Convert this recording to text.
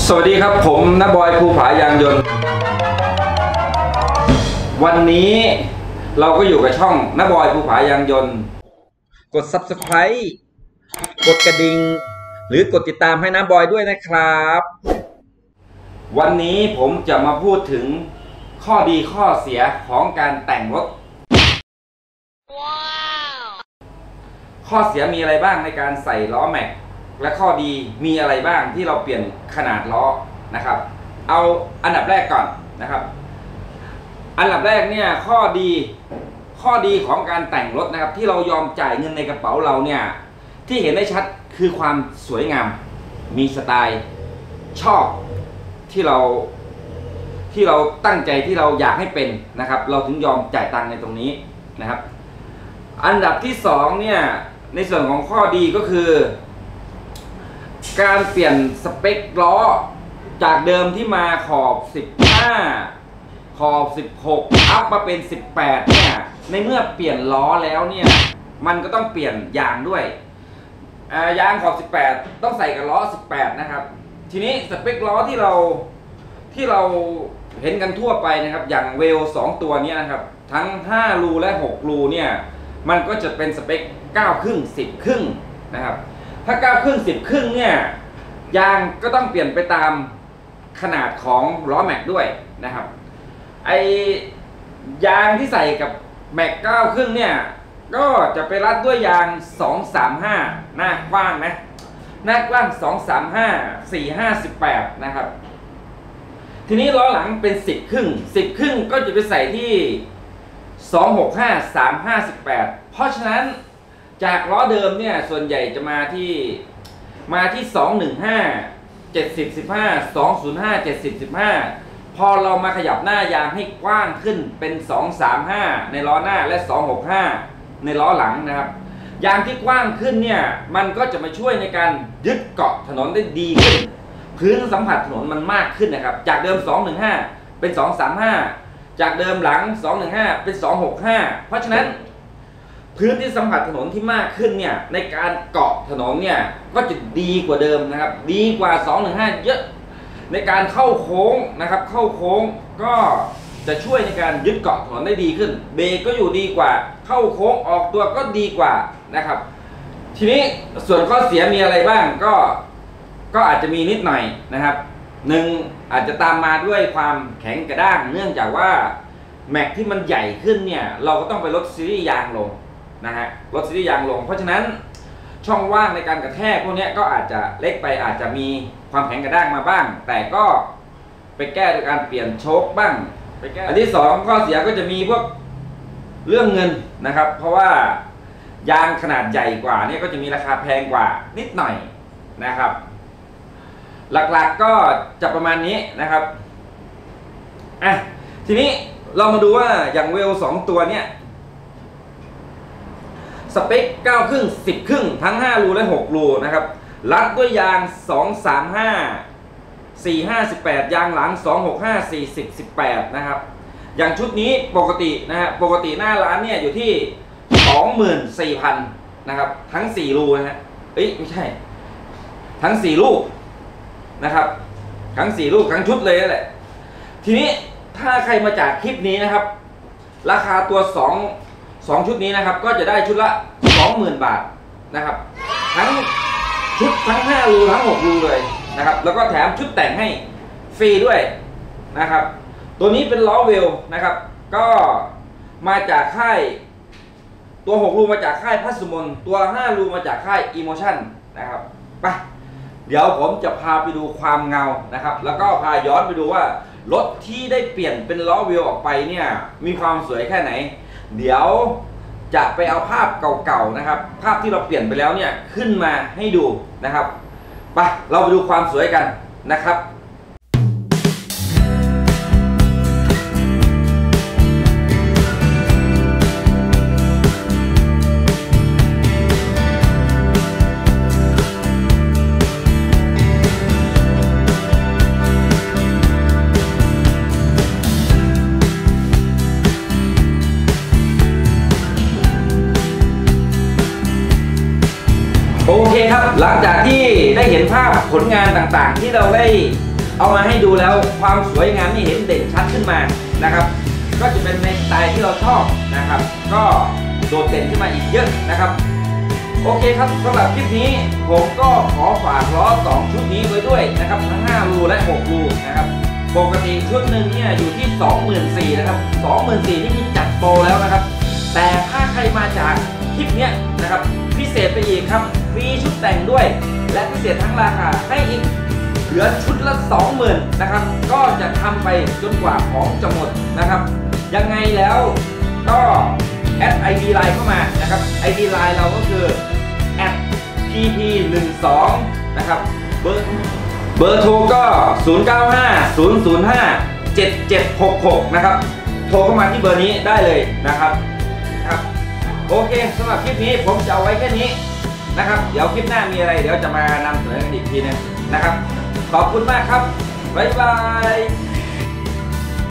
สวัสดีครับผมณบอยภูผายางยนต์วันนี้เราก็อยู่กับช่องณบอยภูผายางยนต์กด Subscribe กดกระดิ่งหรือกดติดตามให้ณบอยด้วยนะครับวันนี้ผมจะมาพูดถึงข้อดีข้อเสียของการแต่งรถ ข้อเสียมีอะไรบ้างในการใส่ล้อแม็กและข้อดีมีอะไรบ้างที่เราเปลี่ยนขนาดล้อนะครับเอาอันดับแรกก่อนนะครับอันดับแรกเนี่ยข้อดีของการแต่งรถนะครับที่เรายอมจ่ายเงินในกระเป๋าเราเนี่ยที่เห็นได้ชัดคือความสวยงามมีสไตล์ชอบที่เราตั้งใจที่เราอยากให้เป็นนะครับเราถึงยอมจ่ายตังค์ในตรงนี้นะครับอันดับที่สองเนี่ยในส่วนของข้อดีก็คือการเปลี่ยนสเปคล้อจากเดิมที่มาขอบ15ขอบ16อัพมาเป็น18เนี่ยในเมื่อเปลี่ยนล้อแล้วเนี่ยมันก็ต้องเปลี่ยนยางด้วยยางขอบ18ต้องใส่กับล้อ18นะครับทีนี้สเปคล้อที่เราเห็นกันทั่วไปนะครับอย่างเวล2ตัวนี้นะครับทั้ง5รูและ6รูเนี่ยมันก็จะเป็นสเปค9ครึ่ง10ครึ่งนะครับถ้า9ครึ่ง10ครึ่งเนี่ยยางก็ต้องเปลี่ยนไปตามขนาดของล้อแม็กด้วยนะครับไอยางที่ใส่กับแม็ก9ครึ่งเนี่ยก็จะไปรัดด้วยยาง235หน้ากว้างนะหน้ากว้าง235 458นะครับทีนี้ล้อหลังเป็น10ครึ่ง10ครึ่งก็จะไปใส่ที่265 358เพราะฉะนั้นจากล้อเดิมเนี่ยส่วนใหญ่จะมาที่215 70 15 205 70 15พอเรามาขยับหน้ายางให้กว้างขึ้นเป็น235ในล้อหน้าและ265ในล้อหลังนะครับยางที่กว้างขึ้นเนี่ยมันก็จะมาช่วยในการยึดเกาะถนนได้ดีขึ้นพื้นสัมผัสถนนมันมากขึ้นนะครับจากเดิม215เป็น235จากเดิมหลัง215เป็น265เพราะฉะนั้นพื้นที่สัมผัสถนนที่มากขึ้นเนี่ยในการเกาะถนนเนี่ยก็จะดีกว่าเดิมนะครับดีกว่า215เยอะในการเข้าโค้งนะครับเข้าโค้งก็จะช่วยในการยึดเกาะถนนได้ดีขึ้นเบรกก็อยู่ดีกว่าเข้าโค้งออกตัวก็ดีกว่านะครับทีนี้ส่วนข้อเสียมีอะไรบ้างก็อาจจะมีนิดหน่อยนะครับหนึ่งอาจจะตามมาด้วยความแข็งกระด้างเนื่องจากว่าแม็กที่มันใหญ่ขึ้นเนี่ยเราก็ต้องไปลดซีรีส์ยางลงนะฮะลดซีรีส์ยางลงเพราะฉะนั้นช่องว่างในการกระแทกพวกนี้ก็อาจจะเล็กไปอาจจะมีความแข็งกระด้างมาบ้างแต่ก็ไปแก้โดยการเปลี่ยนโชคบ้างอันที่สองข้อเสียก็จะมีพวกเรื่องเงินนะครับเพราะว่ายางขนาดใหญ่กว่านี่ก็จะมีราคาแพงกว่านิดหน่อยนะครับหลักๆก็จะประมาณนี้นะครับทีนี้เรามาดูว่าอย่างเวล2ตัวเนี้ยสเปค9ครึ่ง10ครึ่งทั้ง5รูและ6รูนะครับรัดด้วยยาง235 458ยางหลัง265 40 18นะครับอย่างชุดนี้ปกตินะฮะปกติหน้าร้านเนี่ยอยู่ที่ 24,000 นะครับทั้ง4รูนะฮะไม่ใช่ทั้ง4ลูกนะครับทั้ง4ลูกทั้งชุดเลยนั่นแหละทีนี้ถ้าใครมาจากคลิปนี้นะครับราคาตัว2ชุดนี้นะครับก็จะได้ชุดละ 20,000 บาทนะครับทั้งชุดทั้ง5รูทั้ง6รูเลยนะครับแล้วก็แถมชุดแต่งให้ฟรีด้วยนะครับตัวนี้เป็นล้อเวลนะครับก็มาจากค่ายตัว6รูมาจากค่ายพัสมนตัว5รูมาจากค่ายอีโมชั่นนะครับไปเดี๋ยวผมจะพาไปดูความเงานะครับแล้วก็พาย้อนไปดูว่ารถที่ได้เปลี่ยนเป็นล้อเวลออกไปเนี่ยมีความสวยแค่ไหนเดี๋ยวจะไปเอาภาพเก่าๆนะครับภาพที่เราเปลี่ยนไปแล้วเนี่ยขึ้นมาให้ดูนะครับไปเราไปดูความสวยกันนะครับโอเคครับหลังจากที่ได้เห็นภาพผลงานต่างๆที่เราได้เอามาให้ดูแล้วความสวยงามนี่เห็นเด่นชัดขึ้นมานะครับก็จะเป็นในสไตล์ที่เราชอบนะครับก็โดดเด่นขึ้นมาอีกเยอะนะครับโอเคครับสำหรับคลิปนี้ผมก็ขอฝากล้อ2ชุดนี้ไว้ด้วยนะครับทั้ง5รูและ6รูนะครับปกติชุดหนึ่งเนี่ยอยู่ที่ 24,000 นะครับ 24,000 นี่มีจัดโปรแล้วนะครับแต่ถ้าใครมาจากคลิปเนี้ยนะครับพิเศษไปอีกครับฟรีชุดแต่งด้วยและพิเศษทั้งราคาให้อีกเหลือชุดละ 20,000 นะครับก็จะทำไปจนกว่าของจะหมดนะครับยังไงแล้วก็แอด ID ไลน์เข้ามานะครับ ID ไลน์เราก็คือpp12 นะครับเบอร์โทรก็ 0950057766 นะครับโทรเข้ามาที่เบอร์นี้ได้เลยนะครับโอเคสำหรับคลิปนี้ผมจะเอาไว้แค่นี้นะครับเดี๋ยวคลิปหน้ามีอะไรเดี๋ยวจะมานำเสนอกันอีกทีนึงนะครับขอบคุณมากครับบ๊ายบาย